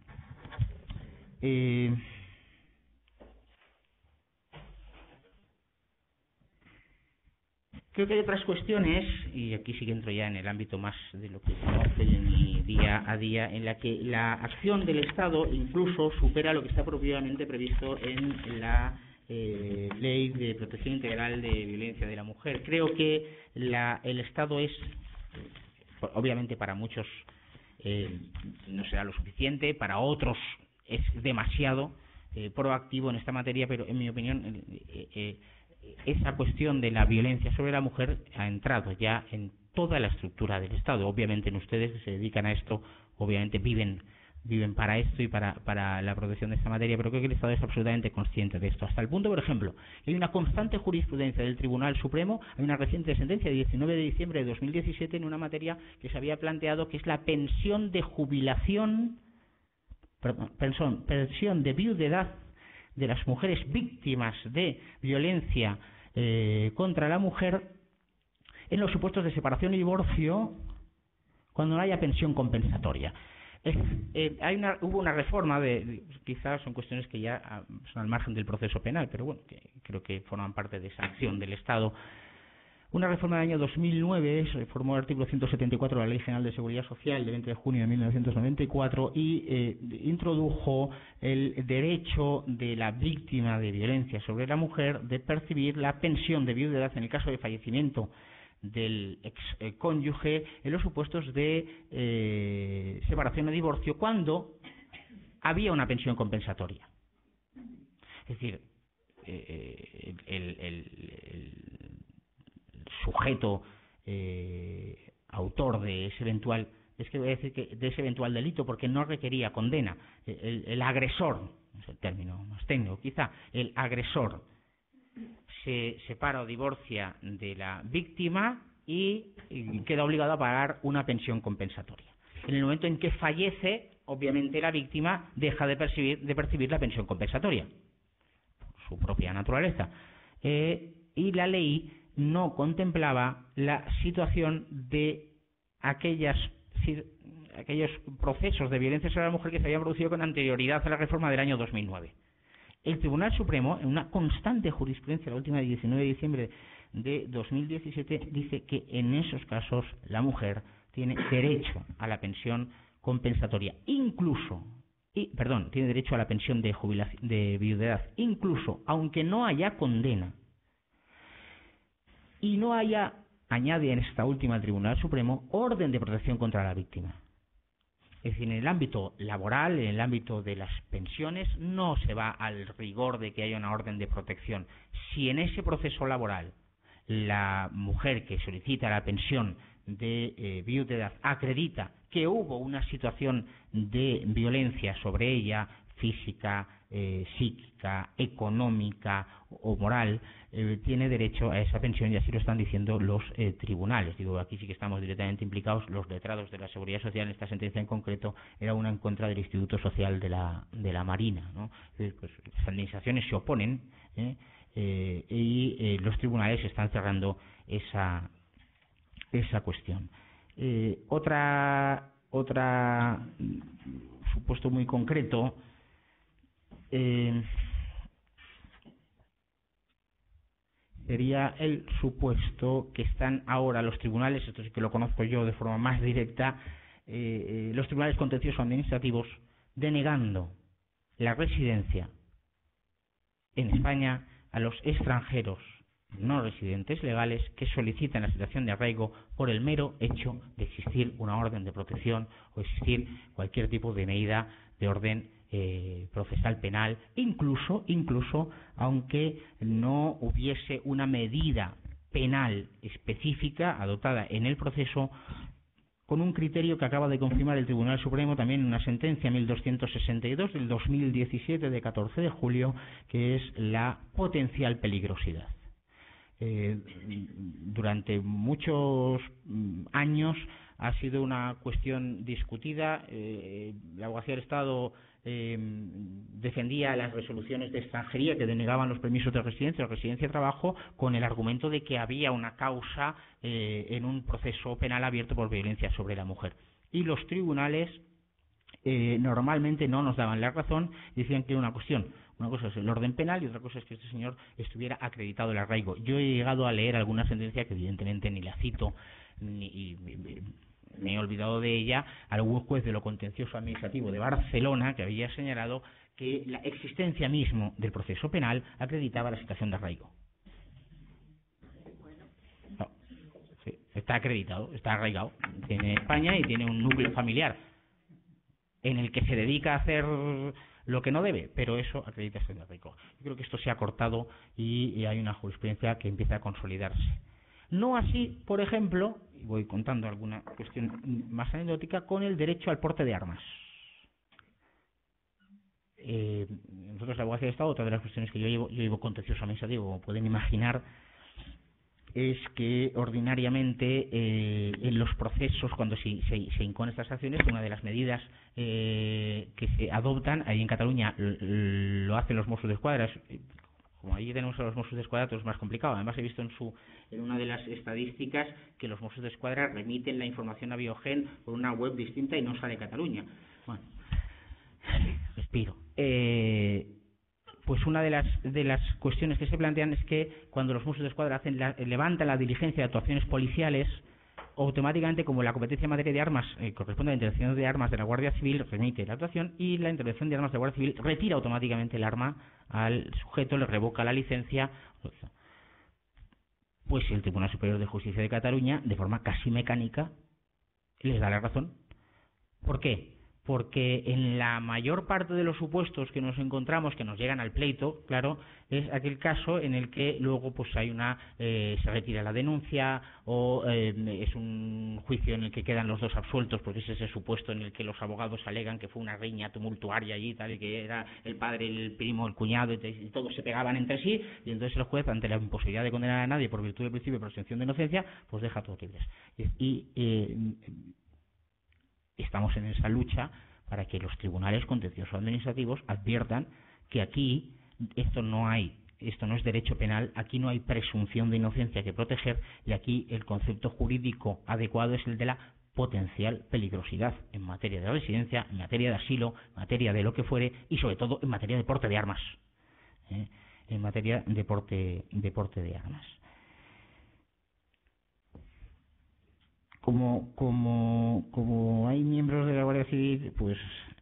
Creo que hay otras cuestiones, y aquí sí que entro ya en el ámbito más de lo que conozco en mi día a día, en la que la acción del Estado incluso supera lo que está propiamente previsto en la Ley de Protección Integral de Violencia de la Mujer. Creo que el Estado es, obviamente para muchos no será lo suficiente, para otros es demasiado proactivo en esta materia, pero en mi opinión esa cuestión de la violencia sobre la mujer ha entrado ya en toda la estructura del Estado. Obviamente en ustedes que se dedican a esto, obviamente viven para esto y para la protección de esta materia, pero creo que el Estado es absolutamente consciente de esto. Hasta el punto, por ejemplo, hay una constante jurisprudencia del Tribunal Supremo, hay una reciente sentencia de 19 de diciembre de 2017 en una materia que se había planteado, que es la pensión de jubilación, pensión de viudedad de las mujeres víctimas de violencia contra la mujer en los supuestos de separación y divorcio cuando no haya pensión compensatoria. Hubo una reforma quizás son cuestiones que ya son al margen del proceso penal, pero bueno, que creo que forman parte de esa acción del Estado. Una reforma del año 2009 se reformó el artículo 174 de la Ley General de Seguridad Social de 20 de junio de 1994 y introdujo el derecho de la víctima de violencia sobre la mujer de percibir la pensión de viudedad en el caso de fallecimiento del ex cónyuge en los supuestos de separación o divorcio cuando había una pensión compensatoria. Es decir, el sujeto autor de ese eventual, es que voy a decir que de ese eventual delito, porque no requería condena, el agresor, es el término más técnico quizá, el agresor se separa o divorcia de la víctima y queda obligado a pagar una pensión compensatoria. En el momento en que fallece, obviamente la víctima deja de percibir la pensión compensatoria, por su propia naturaleza. Y la ley no contemplaba la situación de aquellos procesos de violencia sobre la mujer que se habían producido con anterioridad a la reforma del año 2009. El Tribunal Supremo, en una constante jurisprudencia, la última de 19 de diciembre de 2017, dice que en esos casos la mujer tiene derecho a la pensión compensatoria, tiene derecho a la pensión de jubilación, de viudedad, incluso aunque no haya condena y no haya, añade en esta última el Tribunal Supremo, orden de protección contra la víctima. Es decir, en el ámbito laboral, en el ámbito de las pensiones, no se va al rigor de que haya una orden de protección. Si en ese proceso laboral la mujer que solicita la pensión de viudedad acredita que hubo una situación de violencia sobre ella, física, psíquica, económica o moral, tiene derecho a esa pensión, y así lo están diciendo los tribunales. Digo, aquí sí que estamos directamente implicados los letrados de la Seguridad Social. En esta sentencia en concreto era una en contra del Instituto Social de la Marina, ¿no? Pues las administraciones se oponen, y los tribunales están cerrando esa cuestión. Otra supuesto muy concreto, sería el supuesto que están ahora los tribunales, esto sí que lo conozco yo de forma más directa, los tribunales contenciosos administrativos denegando la residencia en España a los extranjeros no residentes legales que solicitan la situación de arraigo por el mero hecho de existir una orden de protección o existir cualquier tipo de medida de orden procesal penal, incluso aunque no hubiese una medida penal específica adoptada en el proceso, con un criterio que acaba de confirmar el Tribunal Supremo también en una sentencia 1262 del 2017 de 14 de julio, que es la potencial peligrosidad. Durante muchos años ha sido una cuestión discutida. La Abogacía del Estado defendía las resoluciones de extranjería que denegaban los permisos de residencia o residencia de trabajo con el argumento de que había una causa en un proceso penal abierto por violencia sobre la mujer. Y los tribunales normalmente no nos daban la razón, decían que una cosa es el orden penal y otra cosa es que este señor estuviera acreditado el arraigo. Yo he llegado a leer alguna sentencia que evidentemente ni la cito ni me he olvidado de ella, algún juez de lo contencioso administrativo de Barcelona que había señalado que la existencia mismo del proceso penal acreditaba la situación de arraigo. No, sí, está acreditado, está arraigado, tiene España y tiene un núcleo familiar en el que se dedica a hacer lo que no debe, pero eso acredita ese arraigo. Yo creo que esto se ha cortado y hay una jurisprudencia que empieza a consolidarse. No así, por ejemplo, y voy contando alguna cuestión más anecdótica, con el derecho al porte de armas. Nosotros, la Abogacía del Estado, otra de las cuestiones que yo llevo contencioso administrativo, como pueden imaginar, es que ordinariamente en los procesos, cuando se incoan estas acciones, una de las medidas que se adoptan, ahí en Cataluña lo hacen los Mossos d'Esquadra. Como allí tenemos a los Mossos d'Esquadra, todo es más complicado. Además, he visto en una de las estadísticas que los Mossos d'Esquadra remiten la información a Biogen por una web distinta y no sale Cataluña. Bueno, respiro. Pues una de las cuestiones que se plantean es que cuando los Mossos d'Esquadra levantan la diligencia de actuaciones policiales, automáticamente, como la competencia en materia de armas corresponde a la intervención de armas de la Guardia Civil, remite la actuación, y la intervención de armas de la Guardia Civil retira automáticamente el arma al sujeto, le revoca la licencia. Pues el Tribunal Superior de Justicia de Cataluña, de forma casi mecánica, les da la razón. ¿Por qué? porque en la mayor parte de los supuestos que nos encontramos, que nos llegan al pleito, claro, es aquel caso en el que luego pues hay se retira la denuncia o es un juicio en el que quedan los dos absueltos, porque es ese supuesto en el que los abogados alegan que fue una riña tumultuaria allí, tal, y que era el padre, el primo, el cuñado, y todos se pegaban entre sí, y entonces el juez, ante la imposibilidad de condenar a nadie por virtud del principio de presunción de inocencia, pues deja a todos libres. Estamos en esa lucha para que los tribunales contenciosos administrativos adviertan que aquí esto no es derecho penal, aquí no hay presunción de inocencia que proteger, y aquí el concepto jurídico adecuado es el de la potencial peligrosidad en materia de residencia, en materia de asilo, en materia de lo que fuere, y sobre todo en materia de porte de armas. En materia de porte de armas. Como hay miembros de la Guardia Civil, pues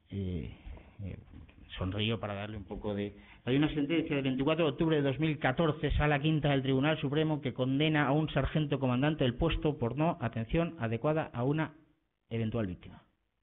sonrío para darle un poco de... Hay una sentencia del 24 de octubre de 2014, Sala Quinta del Tribunal Supremo, que condena a un sargento comandante del puesto por no atención adecuada a una eventual víctima.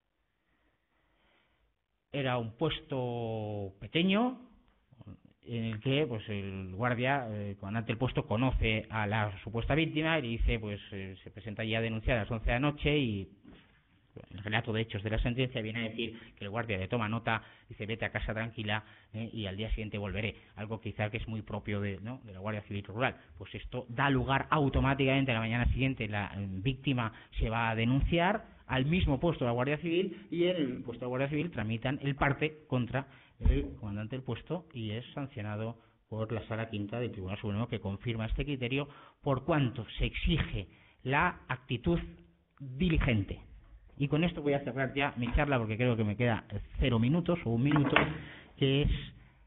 Era un puesto pequeño, en el que pues el guardia, comandante del puesto, conoce a la supuesta víctima y le dice, pues se presenta allí a denunciar a las 11 de la noche, y el relato de hechos de la sentencia viene a decir que el guardia le toma nota, dice vete a casa tranquila y al día siguiente volveré, algo quizá que es muy propio de la Guardia Civil Rural. Pues esto da lugar automáticamente, a la mañana siguiente la víctima se va a denunciar al mismo puesto de la Guardia Civil, y en el puesto de la Guardia Civil tramitan el parte contra el comandante del puesto, y es sancionado por la Sala Quinta del Tribunal Supremo, que confirma este criterio, por cuanto se exige la actitud diligente. Y con esto voy a cerrar ya mi charla, porque creo que me queda 0 minutos o 1 minuto, que es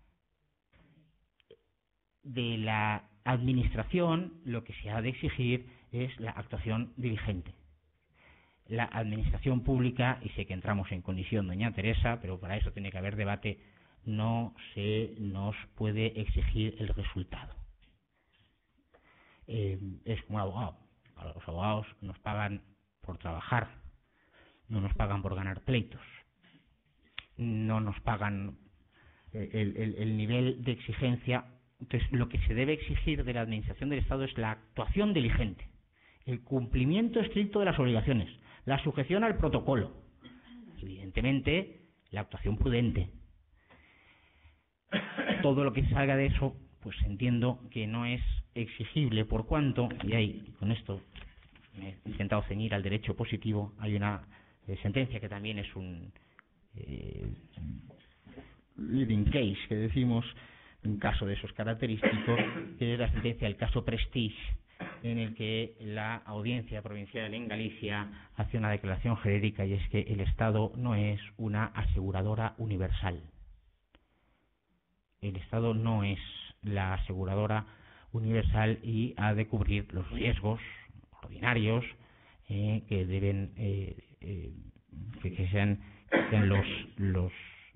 de la administración lo que se ha de exigir es la actuación diligente. La administración pública, y sé que entramos en colisión, doña Teresa, pero para eso tiene que haber debate, no se nos puede exigir el resultado. Es como un abogado. Los abogados nos pagan por trabajar, no nos pagan por ganar pleitos, no nos pagan el nivel de exigencia. Entonces, lo que se debe exigir de la administración del Estado es la actuación diligente, el cumplimiento estricto de las obligaciones, la sujeción al protocolo, evidentemente la actuación prudente. Todo lo que salga de eso, pues entiendo que no es exigible, por cuanto, y ahí con esto me he intentado ceñir al derecho positivo, hay una sentencia que también es un leading case, que decimos, un caso de esos característicos, que es la sentencia del caso Prestige, en el que la Audiencia Provincial en Galicia hace una declaración genérica, y es que el Estado no es una aseguradora universal. El Estado no es la aseguradora universal y ha de cubrir los riesgos ordinarios que deben que sean los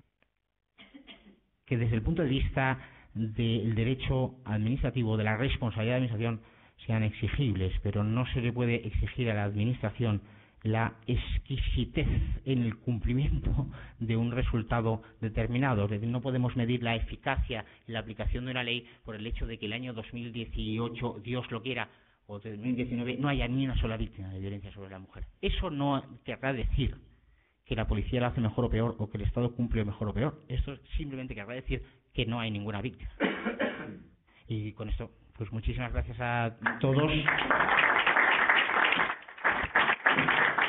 que desde el punto de vista del derecho administrativo, de la responsabilidad de la administración, sean exigibles, pero no se le puede exigir a la administración la exquisitez en el cumplimiento de un resultado determinado. Es decir, no podemos medir la eficacia en la aplicación de una ley por el hecho de que el año 2018, Dios lo quiera, o 2019, no haya ni una sola víctima de violencia sobre la mujer. Eso no querrá decir que la policía lo hace mejor o peor, o que el Estado cumple mejor o peor. Esto simplemente querrá decir que no hay ninguna víctima. Y con esto, pues muchísimas gracias a todos.